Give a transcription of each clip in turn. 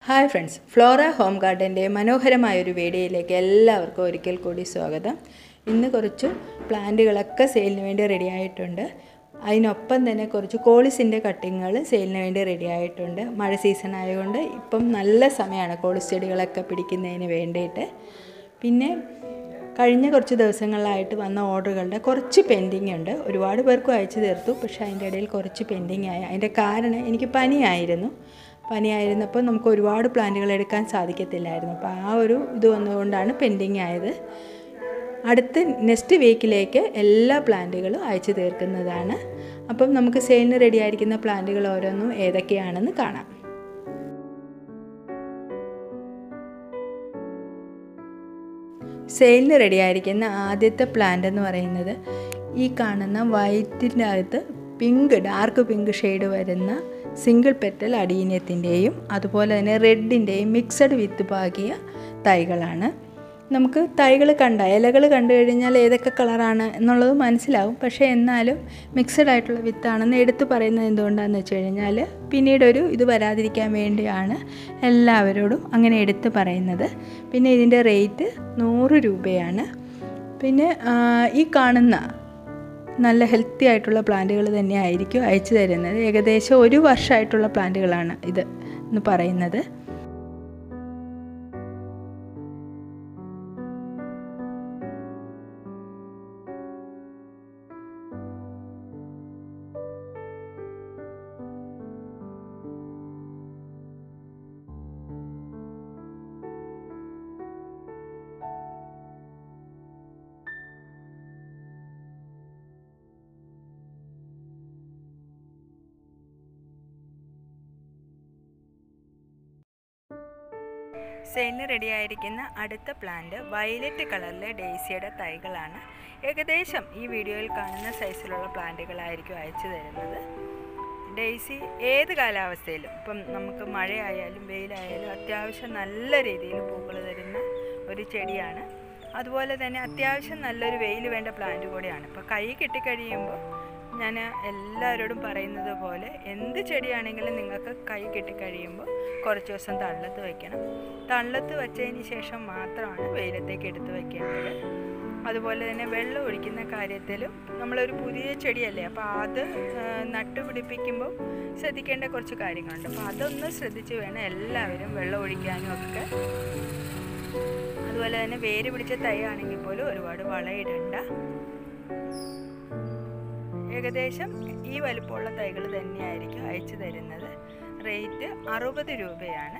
Hi friends, Flora home ഗാർഡൻ്റെ മനോഹരമായൊരു വീഡിയോയിലേക്ക് എല്ലാവർക്കും ഒരിക്കൽ കൂടി സ്വാഗതം. ഇന്ന് കുറച്ച് പ്ലാന്റുകളൊക്കെ സെയിലിന് വേണ്ടി റെഡി ആയിട്ടുണ്ട്. അതിനൊപ്പം തന്നെ കുറച്ച് കോളിസിൻ്റെ കട്ടിങ്ങുകൾ സെയിലിന് വേണ്ടി റെഡി ആയിട്ടുണ്ട്. മഴ സീസൺ ആയതുകൊണ്ട് ഇപ്പം നല്ല സമയമാണ് കോളിസ് ചെടികളൊക്കെ പിടിക്കുന്നതിന് വേണ്ടിയിട്ട്. പിന്നെ കഴിഞ്ഞ കുറച്ച് ദിവസങ്ങളിലായിട്ട് വന്ന ഓർഡറുകളുടെ കുറച്ച് പെൻഡിങ് ഉണ്ട്. ഒരുപാട് പേർക്കും അയച്ചു തീർത്തു, പക്ഷേ അതിൻ്റെ ഇടയിൽ കുറച്ച് പെൻഡിങ് ആയി. അതിൻ്റെ കാരണം എനിക്ക് പനിയായിരുന്നപ്പോൾ നമുക്ക് ഒരുപാട് പ്ലാന്റുകൾ എടുക്കാൻ സാധിക്കത്തില്ലായിരുന്നു. അപ്പോൾ ആ ഒരു ഇത് വന്നുകൊണ്ടാണ് പെൻഡിങ് ആയത്. അടുത്ത നെക്സ്റ്റ് വീക്കിലേക്ക് എല്ലാ പ്ലാന്റുകളും അയച്ചു തീർക്കുന്നതാണ്. അപ്പം നമുക്ക് സെയിലിന് റെഡി ആയിരിക്കുന്ന പ്ലാന്റുകൾ ഓരോന്നും ഏതൊക്കെയാണെന്ന് കാണാം. സെയിലിന് റെഡി ആയിരിക്കുന്ന ആദ്യത്തെ പ്ലാന്റ് എന്ന് പറയുന്നത് ഈ കാണുന്ന വൈറ്റിൻ്റെ അകത്ത് ഡാർക്ക് പിങ്ക് ഷെയ്ഡ് വരുന്ന സിംഗിൾ പെറ്റൽ അഡീനിയത്തിൻ്റെയും അതുപോലെ തന്നെ റെഡിൻ്റെയും മിക്സഡ് വിത്ത് പാകിയ തൈകളാണ്. നമുക്ക് ഇലകൾ കണ്ടു കഴിഞ്ഞാൽ ഏതൊക്കെ കളറാണ് എന്നുള്ളത് മനസ്സിലാവും. പക്ഷേ എന്നാലും മിക്സഡ് ആയിട്ടുള്ള വിത്താണെന്ന് എടുത്തു പറയുന്നത് എന്തുകൊണ്ടാണെന്ന് വെച്ച് കഴിഞ്ഞാൽ പിന്നീടൊരു ഇത് വരാതിരിക്കാൻ വേണ്ടിയാണ് എല്ലാവരോടും അങ്ങനെ എടുത്തു പറയുന്നത്. പിന്നെ ഇതിൻ്റെ റേറ്റ് 100 രൂപയാണ്. പിന്നെ ഈ കാണുന്ന നല്ല ഹെൽത്തി ആയിട്ടുള്ള പ്ലാന്റുകൾ തന്നെയായിരിക്കും അയച്ചു തരുന്നത്. ഏകദേശം 1 വർഷമായിട്ടുള്ള പ്ലാന്റുകളാണ് ഇത് എന്ന് പറയുന്നത്. സെയിലിന് റെഡി ആയിരിക്കുന്ന അടുത്ത പ്ലാന്റ് വയലറ്റ് കളറിലെ ഡെയ്സിയുടെ തൈകളാണ്. ഏകദേശം ഈ വീഡിയോയിൽ കാണുന്ന സൈസിലുള്ള പ്ലാന്റുകളായിരിക്കും അയച്ചു തരുന്നത്. ഡെയ്സി ഏത് കാലാവസ്ഥയിലും, ഇപ്പം നമുക്ക് മഴയായാലും വെയിലായാലും അത്യാവശ്യം നല്ല രീതിയിൽ പൂക്കൾ തരുന്ന ഒരു ചെടിയാണ്. അതുപോലെ തന്നെ അത്യാവശ്യം നല്ലൊരു വെയിൽ വേണ്ട പ്ലാന്റ് കൂടെയാണ്. ഇപ്പോൾ കൈ കിട്ടിക്കഴിയുമ്പോൾ ഞാൻ എല്ലാവരോടും പറയുന്നത് പോലെ എന്ത് ചെടിയാണെങ്കിലും നിങ്ങൾക്ക് കൈ കിട്ടിക്കഴിയുമ്പോൾ കുറച്ച് ദിവസം തള്ളത്ത് വയ്ക്കണം. തള്ളത്ത് വച്ചതിന് ശേഷം മാത്രമാണ് വെയിലത്തേക്ക് എടുത്ത് വയ്ക്കേണ്ടത്. അതുപോലെ തന്നെ വെള്ളം ഒഴിക്കുന്ന കാര്യത്തിലും നമ്മളൊരു പുതിയ ചെടിയല്ലേ, അപ്പോൾ അത് നട്ടുപിടിപ്പിക്കുമ്പോൾ ശ്രദ്ധിക്കേണ്ട കുറച്ച് കാര്യങ്ങളുണ്ട്. അപ്പോൾ അതൊന്ന് ശ്രദ്ധിച്ച് വേണം എല്ലാവരും വെള്ളം ഒഴിക്കാനും ഒക്കെ. അതുപോലെ തന്നെ വേര് പിടിച്ച തൈ ആണെങ്കിൽ പോലും ഒരുപാട് വളയിടണ്ട. ഏകദേശം ഈ വലുപ്പമുള്ള തൈകൾ തന്നെയായിരിക്കും അയച്ചു തരുന്നത്. റേറ്റ് 60 രൂപയാണ്.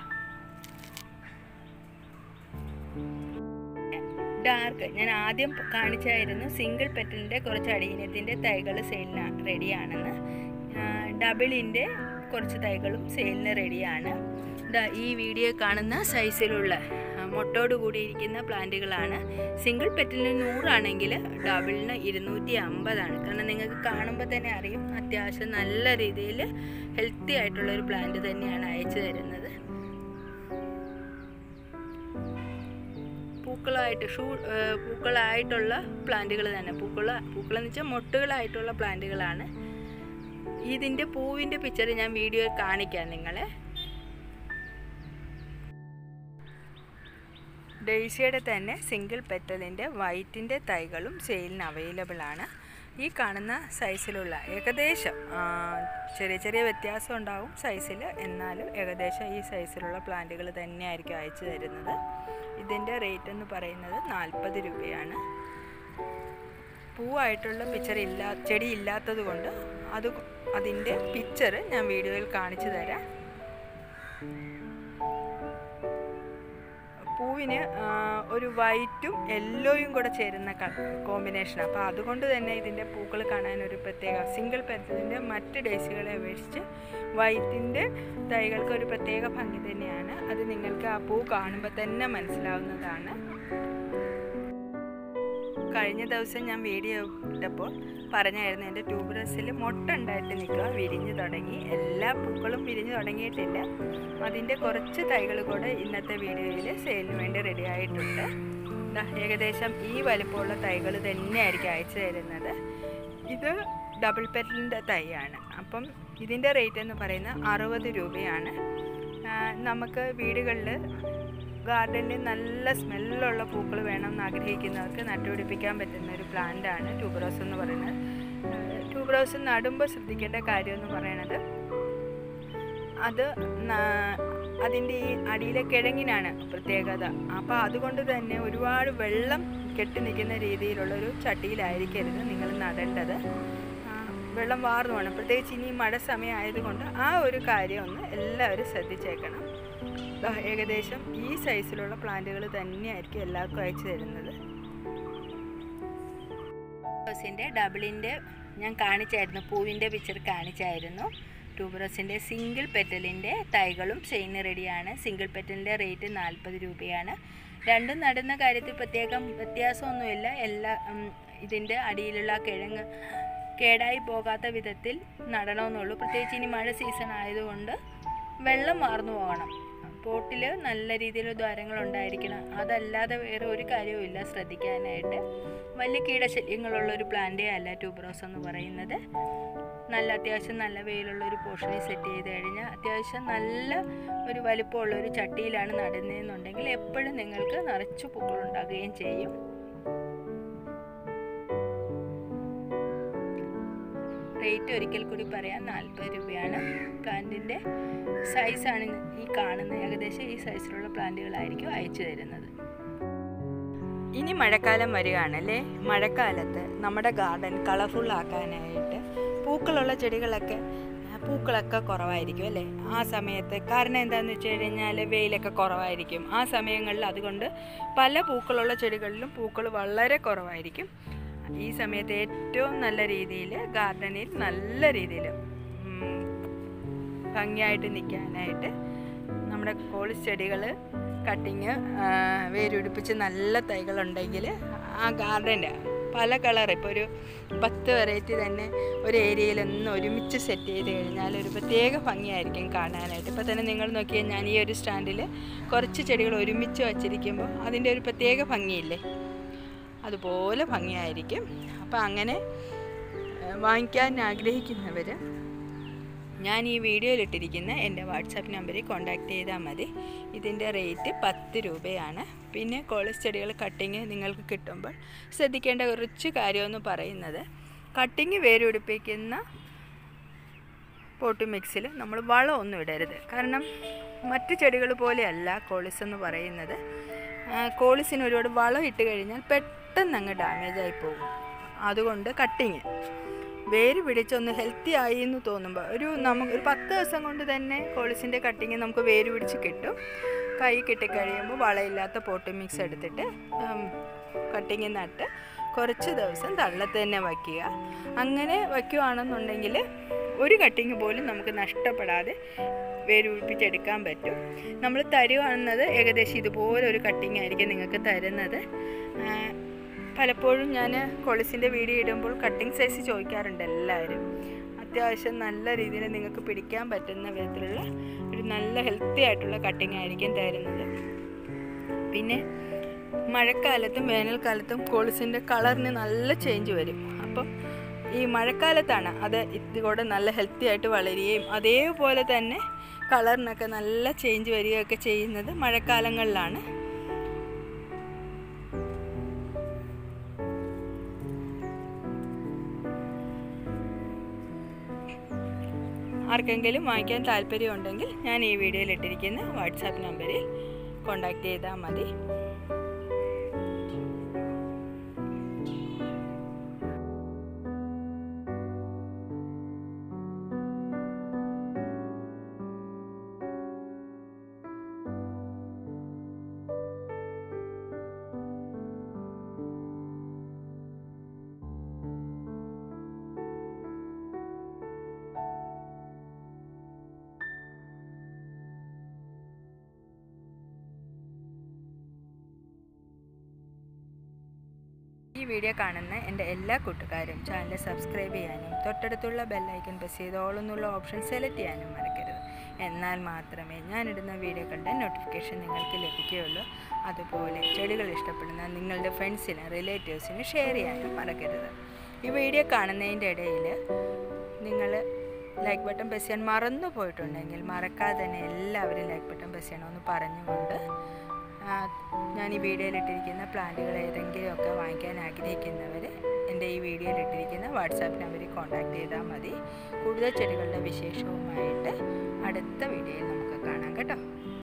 ഡാർക്ക് ഞാൻ ആദ്യം കാണിച്ചായിരുന്നു സിംഗിൾ പെറ്റലിൻ്റെ കുറച്ച് അടീനത്തിൻ്റെ തൈകൾ സെയിലിന് റെഡിയാണെന്ന്. ഡബിളിൻ്റെ കുറച്ച് തൈകളും സെയിലിന് റെഡിയാണ്. ഈ വീഡിയോ കാണുന്ന സൈസിലുള്ള മൊട്ടോട് കൂടിയിരിക്കുന്ന പ്ലാന്റുകളാണ്. സിംഗിൾ പെറ്റലിന് 100 ആണെങ്കിൽ ഡബിളിന് 250 കാരണം നിങ്ങൾക്ക് കാണുമ്പോൾ തന്നെ അറിയും അത്യാവശ്യം നല്ല രീതിയിൽ ഹെൽത്തി ആയിട്ടുള്ളൊരു പ്ലാന്റ് തന്നെയാണ് അയച്ചു തരുന്നത്. പൂക്കളായിട്ടുള്ള പ്ലാന്റുകൾ തന്നെ, പൂക്കളെന്ന് വെച്ചാൽ മൊട്ടുകളായിട്ടുള്ള പ്ലാന്റുകളാണ്. ഇതിൻ്റെ പൂവിൻ്റെ പിക്ചർ ഞാൻ വീഡിയോയിൽ കാണിക്കാം നിങ്ങളെ. ഡെയ്സിയുടെ തന്നെ സിംഗിൾ പെറ്റലിൻ്റെ വൈറ്റിൻ്റെ തൈകളും സെയിലിന് അവൈലബിൾ ആണ്. ഈ കാണുന്ന സൈസിലുള്ള ഏകദേശം ചെറിയ വ്യത്യാസം ഉണ്ടാവും സൈസിൽ, എന്നാലും ഏകദേശം ഈ സൈസിലുള്ള പ്ലാന്റുകൾ തന്നെയായിരിക്കും അയച്ചു തരുന്നത്. ഇതിൻ്റെ റേറ്റ് എന്ന് പറയുന്നത് 40 രൂപയാണ്. പൂവായിട്ടുള്ള ചെടി ഇല്ലാത്തത് കൊണ്ട് അതിൻ്റെ പിക്ചർ ഞാൻ വീഡിയോയിൽ കാണിച്ചു തരാം. പൂവിന് ഒരു വൈറ്റും യെല്ലോയും കൂടെ ചേരുന്ന കോമ്പിനേഷനാണ്. അപ്പോൾ അതുകൊണ്ട് തന്നെ ഇതിൻ്റെ പൂക്കൾ കാണാൻ ഒരു പ്രത്യേക, സിംഗിൾ പെറ്റലിൻ്റെ മറ്റ് ഡേയ്സികളെ അപേക്ഷിച്ച് വൈറ്റിൻ്റെ തൈകൾക്ക് ഒരു പ്രത്യേക ഭംഗി തന്നെയാണ്. അത് നിങ്ങൾക്ക് ആ പൂ കാണുമ്പോൾ തന്നെ മനസ്സിലാവുന്നതാണ്. കഴിഞ്ഞ ദിവസം ഞാൻ വീഡിയോ ഇട്ടപ്പോൾ പറഞ്ഞായിരുന്നു എൻ്റെ ട്യൂബറസിൽ മൊട്ട ഉണ്ടായിട്ട് നിൽക്കുക, വിരിഞ്ഞു തുടങ്ങി. എല്ലാ പൂക്കളും വിരിഞ്ഞു തുടങ്ങിയിട്ടില്ല. അതിൻ്റെ കുറച്ച് തൈകൾ കൂടെ ഇന്നത്തെ വീഡിയോയിൽ സെയിലിന് വേണ്ടി റെഡി ആയിട്ടുണ്ട്. ഏകദേശം ഈ വലിപ്പമുള്ള തൈകൾ തന്നെയായിരിക്കും അയച്ചു തരുന്നത്. ഇത് ഡബിൾ പെറ്റലിൻ്റെ തൈയാണ്. അപ്പം ഇതിൻ്റെ റേറ്റ് എന്ന് പറയുന്നത് 60 രൂപയാണ്. നമുക്ക് വീടുകളിൽ ഗാർഡനിൽ നല്ല സ്മെല്ലുള്ള പൂക്കൾ വേണമെന്ന് ആഗ്രഹിക്കുന്നവർക്ക് നട്ടുപിടിപ്പിക്കാൻ പറ്റുന്ന ഒരു പ്ലാന്റാണ് ട്യൂബറോസ് എന്ന് പറയുന്നത്. ട്യൂബറോസ് നടുമ്പോൾ ശ്രദ്ധിക്കേണ്ട കാര്യമെന്ന് പറയുന്നത് അത് അതിൻ്റെ ഈ അടിയിലെ കിഴങ്ങിനാണ് പ്രത്യേകത. അപ്പോൾ അതുകൊണ്ട് തന്നെ ഒരുപാട് വെള്ളം കെട്ടി നിൽക്കുന്ന രീതിയിലുള്ളൊരു ചട്ടിയിലായിരിക്കരുത് നിങ്ങൾ നടേണ്ടത്. വെള്ളം വാർന്നു വേണം, പ്രത്യേകിച്ച് ഇനി മഴ സമയം ആയതുകൊണ്ട് ആ ഒരു കാര്യം ഒന്ന് എല്ലാവരും ശ്രദ്ധിച്ചേക്കണം. ഏകദേശം ഈ സൈസിലുള്ള പ്ലാന്റുകൾ തന്നെയായിരിക്കും എല്ലാവർക്കും അയച്ചു തരുന്നത്. ട്യൂബറോസിൻ്റെ ഡബിളിൻ്റെ ഞാൻ കാണിച്ചായിരുന്നു, പൂവിൻ്റെ പിക്ചർ കാണിച്ചായിരുന്നു. ട്യൂബറോസിൻ്റെ സിംഗിൾ പെറ്റലിൻ്റെ തൈകളും ചെയിൻ റെഡിയാണ്. സിംഗിൾ പെറ്റലിൻ്റെ റേറ്റ് 40 രൂപയാണ്. രണ്ടും നടുന്ന കാര്യത്തിൽ പ്രത്യേകം വ്യത്യാസമൊന്നുമില്ല. ഇതിൻ്റെ അടിയിലുള്ള കിഴങ്ങ് കേടായി പോകാത്ത വിധത്തിൽ നടണമെന്നുള്ളൂ. പ്രത്യേകിച്ച് ഇനി മഴ സീസൺ ആയതുകൊണ്ട് വെള്ളം വാർന്നു പോകണം. പോട്ടിൽ നല്ല രീതിയിൽ ദ്വാരങ്ങളുണ്ടായിരിക്കണം. അതല്ലാതെ വേറെ ഒരു കാര്യവും ഇല്ല ശ്രദ്ധിക്കാനായിട്ട്. വലിയ കീടശല്യങ്ങളുള്ളൊരു പ്ലാന്റേ അല്ല ട്യൂബറോസ് എന്ന് പറയുന്നത്. അത്യാവശ്യം നല്ല വെയിലുള്ളൊരു പോർഷനിൽ സെറ്റ് ചെയ്ത് കഴിഞ്ഞാൽ അത്യാവശ്യം നല്ല ഒരു വലിപ്പമുള്ളൊരു ചട്ടിയിലാണ് നടുന്നതെന്നുണ്ടെങ്കിൽ എപ്പോഴും നിങ്ങൾക്ക് നിറച്ചു പൂക്കളുണ്ടാകുകയും ചെയ്യും. റേറ്റ് ഒരിക്കൽ കൂടി പറയാം, 40 രൂപയാണ്. പ്ലാന്റിൻ്റെ സൈസാണ് ഈ കാണുന്നത്. ഏകദേശം ഈ സൈസിലുള്ള പ്ലാന്റുകളായിരിക്കും അയച്ചു തരുന്നത്. ഇനി മഴക്കാലം വരികയാണല്ലേ. മഴക്കാലത്ത് നമ്മുടെ ഗാർഡൻ കളർഫുള്ളാക്കാനായിട്ട് പൂക്കളുള്ള പൂക്കളൊക്കെ കുറവായിരിക്കും അല്ലേ ആ സമയത്ത്. കാരണം എന്താണെന്ന് വെച്ച് കഴിഞ്ഞാൽ വെയിലൊക്കെ കുറവായിരിക്കും ആ സമയങ്ങളിൽ. അതുകൊണ്ട് പല പൂക്കളുള്ള ചെടികളിലും പൂക്കൾ വളരെ കുറവായിരിക്കും. ഈ സമയത്ത് ഏറ്റവും നല്ല രീതിയിൽ ഗാർഡനിൽ നല്ല രീതിയിൽ ഭംഗിയായിട്ട് നിൽക്കാനായിട്ട് നമ്മുടെ കോളിസ് ചെടികൾ കട്ടിങ് വേരുപിടിപ്പിച്ച് നല്ല തൈകളുണ്ടെങ്കിൽ ആ ഗാർഡൻ്റെ പല കളർ, ഇപ്പോൾ ഒരു 10 വെറൈറ്റി തന്നെ ഒരു ഏരിയയിലൊന്ന് ഒരുമിച്ച് സെറ്റ് ചെയ്ത് കഴിഞ്ഞാൽ ഒരു പ്രത്യേക ഭംഗിയായിരിക്കും കാണാനായിട്ട്. ഇപ്പോൾ തന്നെ നിങ്ങൾ നോക്കിയാൽ ഞാൻ ഈ ഒരു സ്റ്റാൻഡിൽ കുറച്ച് ചെടികൾ ഒരുമിച്ച് വച്ചിരിക്കുമ്പോൾ അതിൻ്റെ ഒരു പ്രത്യേക ഭംഗിയില്ലേ, അതുപോലെ ഭംഗിയായിരിക്കും. അപ്പോൾ അങ്ങനെ വാങ്ങിക്കാൻ ആഗ്രഹിക്കുന്നവർ ഞാൻ ഈ വീഡിയോയിലിട്ടിരിക്കുന്ന എൻ്റെ വാട്സാപ്പ് നമ്പറിൽ കോൺടാക്റ്റ് ചെയ്താൽ മതി. ഇതിൻ്റെ റേറ്റ് 10 രൂപയാണ്. പിന്നെ കോളിസ് ചെടികൾ കട്ടിങ് നിങ്ങൾക്ക് കിട്ടുമ്പോൾ ശ്രദ്ധിക്കേണ്ട കുറച്ച് കാര്യമെന്ന് പറയുന്നത്, കട്ടിങ് വേരുപിടിപ്പിക്കുന്ന പോട്ട് മിക്സിൽ നമ്മൾ വളമൊന്നും ഇടരുത്. കാരണം മറ്റ് ചെടികൾ പോലെയല്ല കോളിസ് എന്ന് പറയുന്നത്. കോളിസിന് ഒരുപാട് വളം ഇട്ട് കഴിഞ്ഞാൽ പെട്ടെന്ന് അങ്ങ് ഡാമേജായി പോകും. അതുകൊണ്ട് കട്ടിങ് വേര് പിടിച്ചൊന്ന് ഹെൽത്തി ആയി എന്ന് തോന്നുമ്പോൾ നമുക്ക് ഒരു 10 ദിവസം കൊണ്ട് തന്നെ കോളിസിൻ്റെ കട്ടിങ് നമുക്ക് വേര് പിടിച്ച് കിട്ടും. കൈ കിട്ടിക്കഴിയുമ്പോൾ വളമില്ലാത്ത പോട്ട് മിക്സ് എടുത്തിട്ട് കട്ടിങ് നട്ട് കുറച്ച് ദിവസം തള്ളത്ത് തന്നെ വയ്ക്കുക. അങ്ങനെ വയ്ക്കുകയാണെന്നുണ്ടെങ്കിൽ ഒരു കട്ടിങ് പോലും നമുക്ക് നഷ്ടപ്പെടാതെ വേര് പിടിപ്പിച്ചെടുക്കാൻ പറ്റും. നമ്മൾ തരുവാണെന്നത് ഏകദേശം ഇതുപോലെ ഒരു കട്ടിങ് ആയിരിക്കും നിങ്ങൾക്ക് തരുന്നത്. പലപ്പോഴും ഞാൻ കോളിസിൻ്റെ വീഡിയോ ഇടുമ്പോൾ കട്ടിങ് സൈസ് ചോദിക്കാറുണ്ട് എല്ലാവരും. അത്യാവശ്യം നല്ല രീതിയിൽ നിങ്ങൾക്ക് പിടിക്കാൻ പറ്റുന്ന വിധത്തിലുള്ള ഒരു നല്ല ഹെൽത്തി ആയിട്ടുള്ള കട്ടിങ് ആയിരിക്കും തരുന്നത്. പിന്നെ മഴക്കാലത്തും വേനൽക്കാലത്തും കോളിസിൻ്റെ കളറിന് നല്ല ചേഞ്ച് വരും. അപ്പം ഈ മഴക്കാലത്താണ് അത് ഇതുകൂടെ നല്ല ഹെൽത്തി ആയിട്ട് വളരുകയും അതേപോലെ തന്നെ കളറിനൊക്കെ നല്ല ചേഞ്ച് വരികയൊക്കെ ചെയ്യുന്നത് മഴക്കാലങ്ങളിലാണ്. ആർക്കെങ്കിലും വാങ്ങിക്കാൻ താല്പര്യമുണ്ടെങ്കിൽ ഞാൻ ഈ വീഡിയോയിൽ ഇട്ടിരിക്കുന്ന വാട്സാപ്പ് നമ്പറിൽ കോൺടാക്റ്റ് ചെയ്താൽ മതി. ഈ വീഡിയോ കാണുന്ന എൻ്റെ എല്ലാ കൂട്ടുകാരും ചാനൽ സബ്സ്ക്രൈബ് ചെയ്യാനും തൊട്ടടുത്തുള്ള ബെല്ലൈക്കൺ പ്രസ് ചെയ്ത് ഓൾ എന്നുള്ള ഓപ്ഷൻ സെലക്ട് ചെയ്യാനും മറക്കരുത്. എന്നാൽ മാത്രമേ ഞാനിടുന്ന വീഡിയോ കണ്ട നോട്ടിഫിക്കേഷൻ നിങ്ങൾക്ക് ലഭിക്കുകയുള്ളൂ. അതുപോലെ ചെടികൾ ഇഷ്ടപ്പെടുന്ന നിങ്ങളുടെ ഫ്രണ്ട്സിന് റിലേറ്റീവ്സിന് ഷെയർ ചെയ്യാനും മറക്കരുത്. ഈ വീഡിയോ കാണുന്നതിൻ്റെ ഇടയിൽ നിങ്ങൾ ലൈക്ക് ബട്ടൺ പ്രസ് ചെയ്യാൻ മറന്നു പോയിട്ടുണ്ടെങ്കിൽ മറക്കാതെ തന്നെ എല്ലാവരും ലൈക്ക് ബട്ടൺ പ്രസ് ചെയ്യണമെന്ന് പറഞ്ഞുകൊണ്ട് ഞാൻ ഈ വീഡിയോയിലിട്ടിരിക്കുന്ന പ്ലാന്റുകൾ ഏതെങ്കിലുമൊക്കെ വാങ്ങിക്കാൻ ആഗ്രഹിക്കുന്നവർ എൻ്റെ ഈ വീഡിയോയിലിട്ടിരിക്കുന്ന വാട്സാപ്പ് നമ്പറിൽ കോൺടാക്റ്റ് ചെയ്താൽ മതി. കൂടുതൽ ചെടികളുടെ വിശേഷവുമായിട്ട് അടുത്ത വീഡിയോയിൽ നമുക്ക് കാണാം കേട്ടോ.